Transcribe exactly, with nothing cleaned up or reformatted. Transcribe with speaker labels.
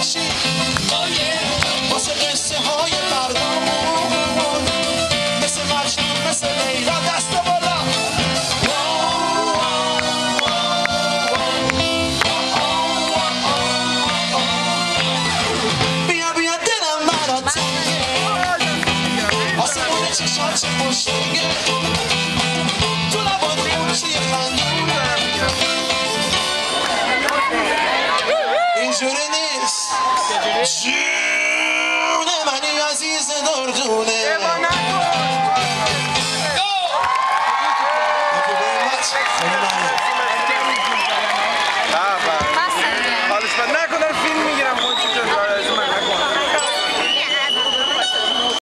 Speaker 1: باشی واسه قصه های مردمون، مثل مجنون مثل لیلا دست بالا. بیا بیا دلم برات تنگه، آسمون چشات چه خوشنگه، تو لبات خوشی خندونه، اینجوری نیست جون منی عزیز دردونه.